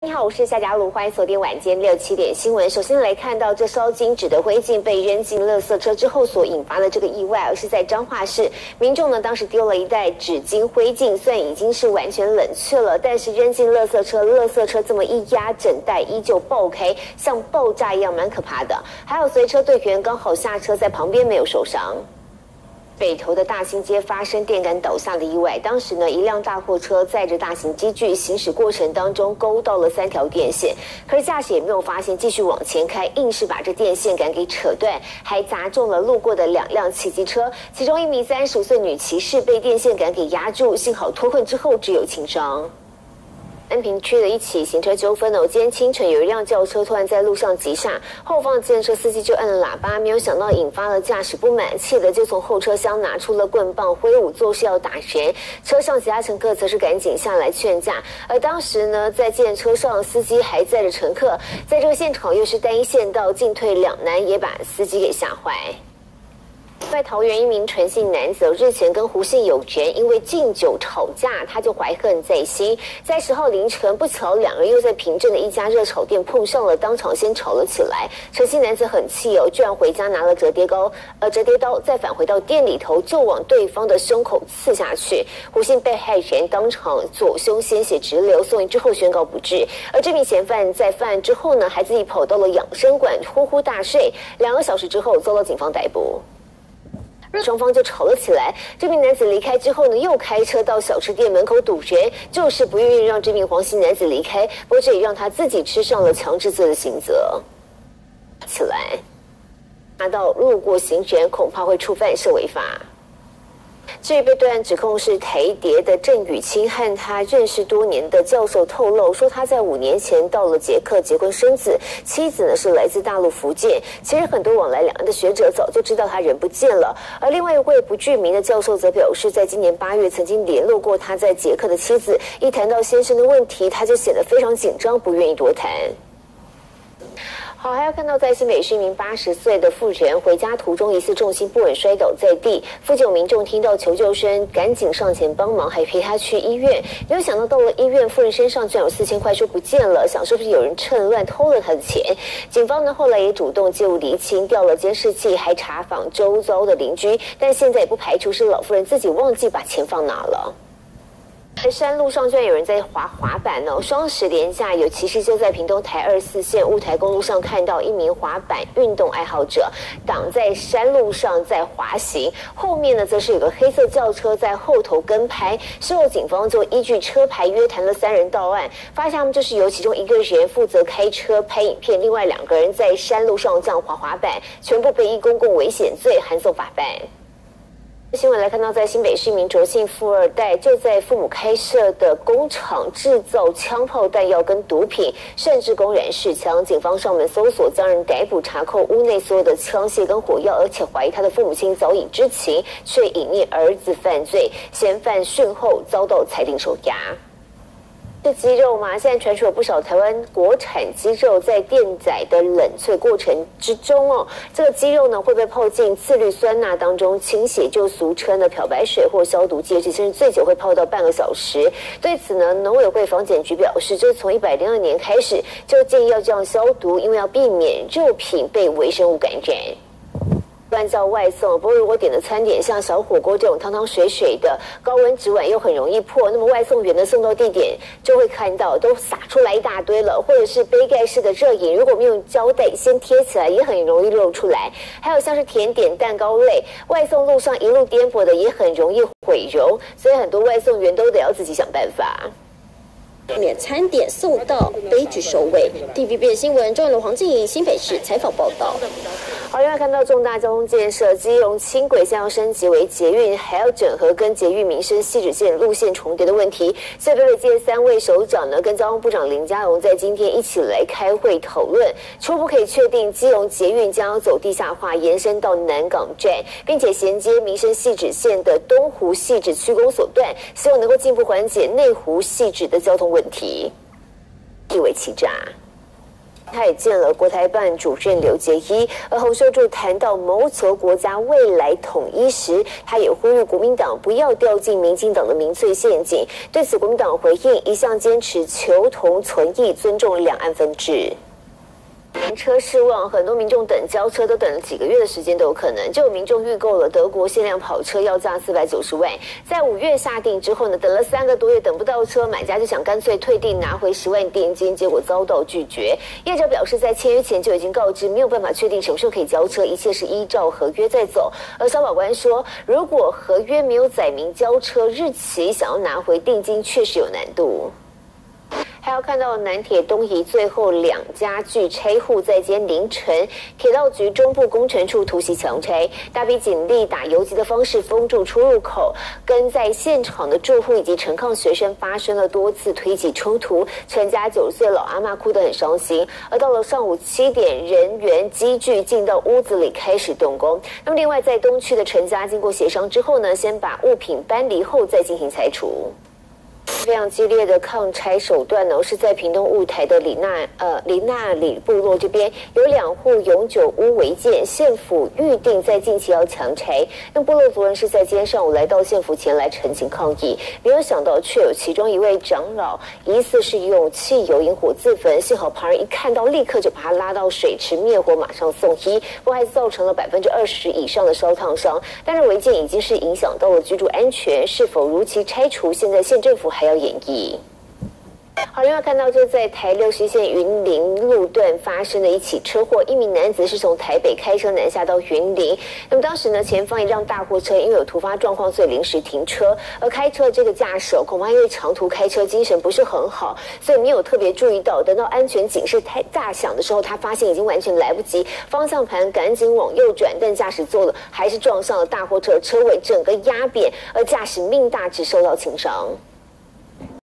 你好，我是夏佳茹，欢迎锁定晚间6、7点新闻。首先来看到这烧金纸的灰烬被扔进垃圾车之后所引发的这个意外，而是在彰化市，民众呢当时丢了一袋纸巾灰烬，虽然已经是完全冷却了，但是扔进垃圾车这么一压，整袋依旧爆开，像爆炸一样，蛮可怕的。还有随车队员刚好下车，在旁边没有受伤。北投的大兴街发生电杆倒下的意外，当时呢，一辆大货车载着大型机具行驶过程当中勾到了3条电线，可是驾驶也没有发现，继续往前开，硬是把这电线杆给扯断，还砸中了路过的2辆汽机车，其中一名35岁女骑士被电线杆给压住，幸好脱困之后只有轻伤。安平区的一起行车纠纷今天清晨有一辆轿车突然在路上急刹，后方的计程车司机就按了喇叭，没有想到引发了驾驶不满，气得就从后车厢拿出了棍棒挥舞作势要打人，车上其他乘客则是赶紧下来劝架，而当时呢，在计程车上司机还载着乘客，在这个现场又是单一线道，进退两难，也把司机给吓坏。在桃园，一名陈姓男子日前跟胡姓友人因为敬酒吵架，他就怀恨在心。在10号凌晨，不巧2人又在平镇的一家热炒店碰上了，当场先吵了起来。陈姓男子很气居然回家拿了折叠刀，再返回到店里头就往对方的胸口刺下去。胡姓被害人当场左胸鲜血直流，送医之后宣告不治。而这名嫌犯在犯案之后呢，还自己跑到了养生馆呼呼大睡，2个小时之后遭到警方逮捕。双方就吵了起来，这名男子离开之后呢，又开车到小吃店门口堵人，就是不愿意让这名黄姓男子离开，不过这也让他自己吃上了强制罪的刑责。起来，拿到路过行人恐怕会触犯是违法。至于被对岸指控是台谍的郑宇清和他认识多年的教授透露说，他在5年前到了捷克结婚生子，妻子呢是来自大陆福建。其实很多往来两岸的学者早就知道他人不见了，而另外一位不具名的教授则表示，在今年8月曾经联络过他在捷克的妻子，一谈到先生的问题，他就显得非常紧张，不愿意多谈。好，还要看到在新北市一名80岁的妇人回家途中疑似重心不稳摔倒在地，附近有民众听到求救声，赶紧上前帮忙，还陪她去医院。没有想到到了医院，妇人身上居然有4000块说不见了，想是不是有人趁乱偷了她的钱？警方呢后来也主动介入厘清，调了监视器，还查访周遭的邻居，但现在也不排除是老妇人自己忘记把钱放哪了。在山路上居然有人在滑板双十连假有骑士就在屏东台24线雾台公路上看到一名滑板运动爱好者挡在山路上在滑行，后面呢则是有个黑色轿车在后头跟拍，事后警方就依据车牌约谈了3人到案，发现他们就是由其中1个人负责开车拍影片，另外2个人在山路上这样滑板，全部被依公共危险罪函送法办。新闻来看到，在新北市一名卓姓富二代就在父母开设的工厂制造枪炮弹药跟毒品，甚至公然试枪。警方上门搜索，将人逮捕，查扣屋内所有的枪械跟火药，而且怀疑他的父母亲早已知情，却隐匿儿子犯罪。嫌犯讯后遭到裁定收押。这鸡肉嘛，现在传出有不少台湾国产鸡肉在电宰的冷萃过程之中这个鸡肉呢会被泡进次氯酸钠当中清洗，就俗称的漂白水或消毒剂，而且甚至最久会泡到半个小时。对此呢，农委会防检局表示，就是从102年开始就建议要这样消毒，因为要避免肉品被微生物感染。按照外送，不过如果点的餐点像小火锅这种汤汤水水的，高温纸碗又很容易破，那么外送员呢送到地点就会看到都洒出来一大堆了，或者是杯盖式的热饮，如果没有胶带先贴起来，也很容易漏出来。还有像是甜点、蛋糕类，外送路上一路颠簸的，也很容易毁容，所以很多外送员都得要自己想办法。 免餐点送到，悲剧收尾。TVB 新闻中的黄静怡新北市采访报道。 好，另外看到重大交通建设，基隆轻轨将要升级为捷运，还要整合跟捷运民生汐止线路线重叠的问题。所以北北基3位首长呢，跟交通部长林佳龙在今天一起来开会讨论，初步可以确定基隆捷运将要走地下化，延伸到南港站，并且衔接民生汐止线的东湖汐止区公所段，希望能够进一步缓解内湖汐止的交通问题。地为欺诈。 他也见了国台办主任刘捷一，而洪秀柱谈到谋求国家未来统一时，他也呼吁国民党不要掉进民进党的民粹陷阱。对此，国民党回应一向坚持求同存异，尊重两岸分治。连车失望，很多民众等交车都等了几个月的时间都有可能。就有民众预购了德国限量跑车，要价490万，在5月下定之后呢，等了3个多月等不到车，买家就想干脆退订拿回10万定金，结果遭到拒绝。业者表示，在签约前就已经告知没有办法确定什么时候可以交车，一切是依照合约在走。而消保官说，如果合约没有载明交车日期，想要拿回定金确实有难度。还要看到南铁东移最后2家具拆户在今天凌晨，铁道局中部工程处突袭强拆，大批警力打游击的方式封住出入口，跟在现场的住户以及陈抗学生发生了多次推挤冲突，陈家90岁老阿嬷哭得很伤心。而到了上午7点，人员机具进到屋子里开始动工。那么另外在东区的陈家经过协商之后呢，先把物品搬离后再进行拆除。非常激烈的抗拆手段呢，是在屏东雾台的林纳里部落这边有2户永久屋违建，县府预定在近期要强拆。那部落族人是在今天上午来到县府前来陈情抗议，没有想到却有其中一位长老疑似是用汽油引火自焚，幸好旁人一看到立刻就把他拉到水池灭火，马上送医，不过还造成了20%以上的烧烫伤。但是违建已经是影响到了居住安全，是否如期拆除，现在县政府还要演绎。好，另外看到就在台61线云林路段发生的一起车祸，一名男子是从台北开车南下到云林，那么当时呢，前方一辆大货车因为有突发状况，所以临时停车，而开车这个驾驶恐怕因为长途开车精神不是很好，所以没有特别注意到，等到安全警示大响的时候，他发现已经完全来不及，方向盘赶紧往右转，但驾驶座的还是撞上了大货车车尾，整个压扁，而驾驶命大，只受到轻伤。